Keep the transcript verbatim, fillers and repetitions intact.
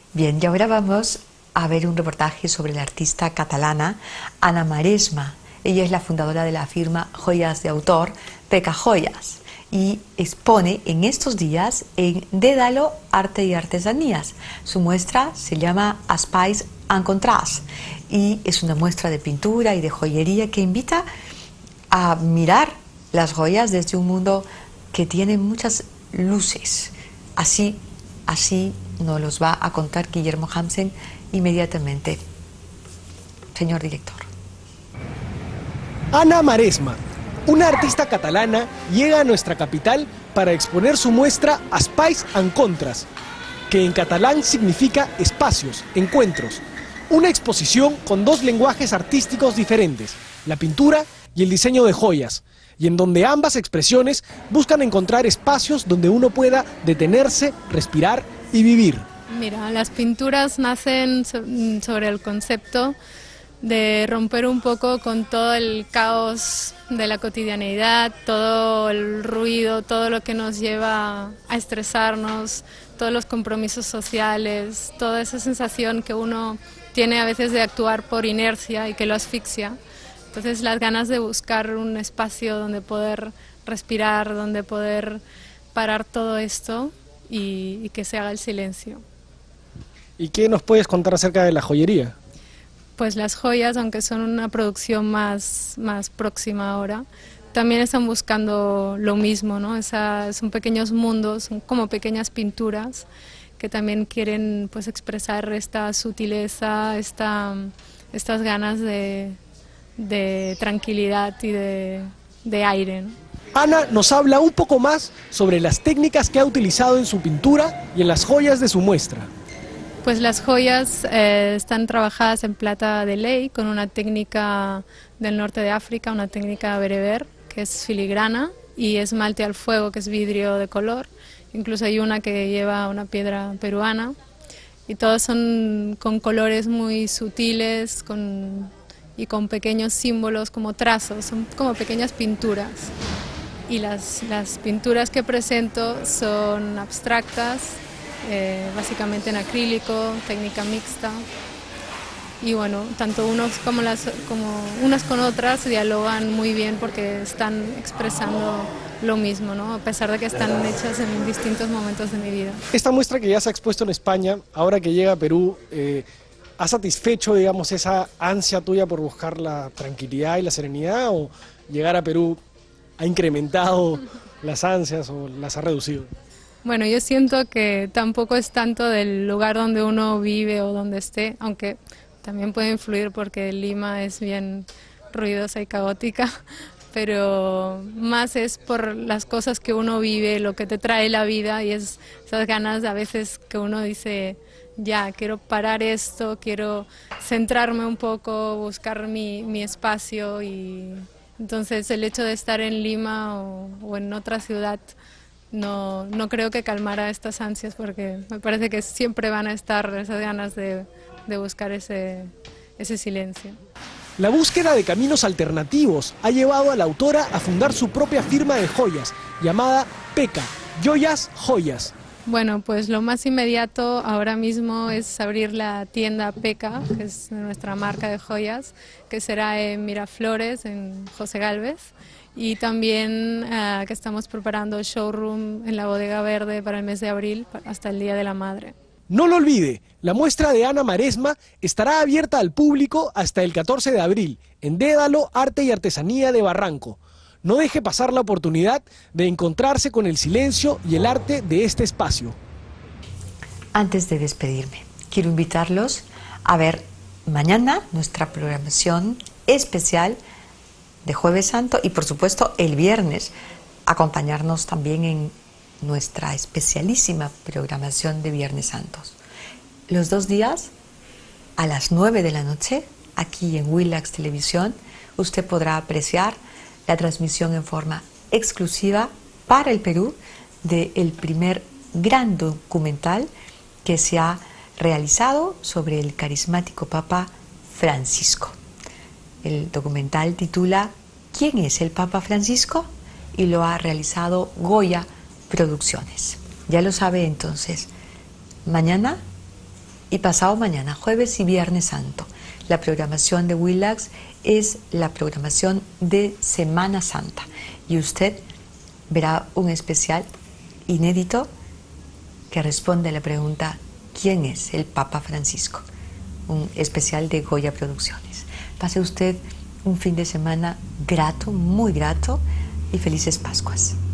Bien, y ahora vamos a ver un reportaje sobre la artista catalana Anna Maresma. Ella es la fundadora de la firma Joyas de Autor, Peca Joyas, y expone en estos días en Dédalo Arte y Artesanías. Su muestra se llama Espais en Contrast y es una muestra de pintura y de joyería que invita a mirar las joyas desde un mundo que tiene muchas luces. Así, así nos los va a contar Guillermo Hamsen inmediatamente. Señor director. Anna Maresma, una artista catalana, llega a nuestra capital para exponer su muestra Espais en Contrast, que en catalán significa espacios, encuentros. Una exposición con dos lenguajes artísticos diferentes, la pintura y el diseño de joyas, y en donde ambas expresiones buscan encontrar espacios donde uno pueda detenerse, respirar y vivir. Mira, las pinturas nacen sobre el concepto de romper un poco con todo el caos de la cotidianeidad, todo el ruido, todo lo que nos lleva a estresarnos, todos los compromisos sociales, toda esa sensación que uno tiene a veces de actuar por inercia y que lo asfixia. Entonces las ganas de buscar un espacio donde poder respirar, donde poder parar todo esto y, y que se haga el silencio. ¿Y qué nos puedes contar acerca de la joyería? Pues las joyas, aunque son una producción más, más próxima ahora, también están buscando lo mismo, ¿no? Esa, son pequeños mundos, son como pequeñas pinturas que también quieren pues expresar esta sutileza, esta, estas ganas de, de tranquilidad y de, de aire, ¿no? Ana nos habla un poco más sobre las técnicas que ha utilizado en su pintura y en las joyas de su muestra. Pues las joyas eh, están trabajadas en plata de ley con una técnica del norte de África, una técnica bereber, que es filigrana, y esmalte al fuego, que es vidrio de color. Incluso hay una que lleva una piedra peruana, y todos son con colores muy sutiles con, y con pequeños símbolos como trazos, son como pequeñas pinturas. Y las, las pinturas que presento son abstractas, Eh, básicamente en acrílico, técnica mixta, y bueno, tanto unos como las como unas con otras dialogan muy bien porque están expresando lo mismo, ¿no? A pesar de que están hechas en distintos momentos de mi vida. Esta muestra que ya se ha expuesto en España, ahora que llega a Perú, eh, ¿ha satisfecho, digamos, esa ansia tuya por buscar la tranquilidad y la serenidad, o llegar a Perú ha incrementado las ansias o las ha reducido? Bueno, yo siento que tampoco es tanto del lugar donde uno vive o donde esté, aunque también puede influir porque Lima es bien ruidosa y caótica, pero más es por las cosas que uno vive, lo que te trae la vida, y es esas ganas a veces que uno dice, ya, quiero parar esto, quiero centrarme un poco, buscar mi, mi espacio, y entonces el hecho de estar en Lima o, o en otra ciudad No, no creo que calmara estas ansias, porque me parece que siempre van a estar esas ganas de, de buscar ese, ese silencio. La búsqueda de caminos alternativos ha llevado a la autora a fundar su propia firma de joyas, llamada Peca, Joyas Joyas. Bueno, pues lo más inmediato ahora mismo es abrir la tienda Peca, que es nuestra marca de joyas, que será en Miraflores, en José Gálvez. Y también uh, que estamos preparando showroom en la Bodega Verde para el mes de abril, hasta el Día de la Madre. No lo olvide, la muestra de Anna Maresma estará abierta al público hasta el catorce de abril, en Dédalo Arte y Artesanía de Barranco. No deje pasar la oportunidad de encontrarse con el silencio y el arte de este espacio. Antes de despedirme, quiero invitarlos a ver mañana nuestra programación especial de Jueves Santo, y por supuesto el viernes acompañarnos también en nuestra especialísima programación de Viernes Santos. Los dos días a las nueve de la noche, aquí en Willax Televisión, usted podrá apreciar la transmisión en forma exclusiva para el Perú del primer gran documental que se ha realizado sobre el carismático Papa Francisco. El documental titula ¿Quién es el Papa Francisco? Y lo ha realizado Goya Producciones. Ya lo sabe entonces, mañana Y pasado mañana, jueves y viernes santo, la programación de Willax es la programación de Semana Santa. Y usted verá un especial inédito que responde a la pregunta ¿quién es el Papa Francisco? Un especial de Goya Producciones. Pase usted un fin de semana grato, muy grato, y felices Pascuas.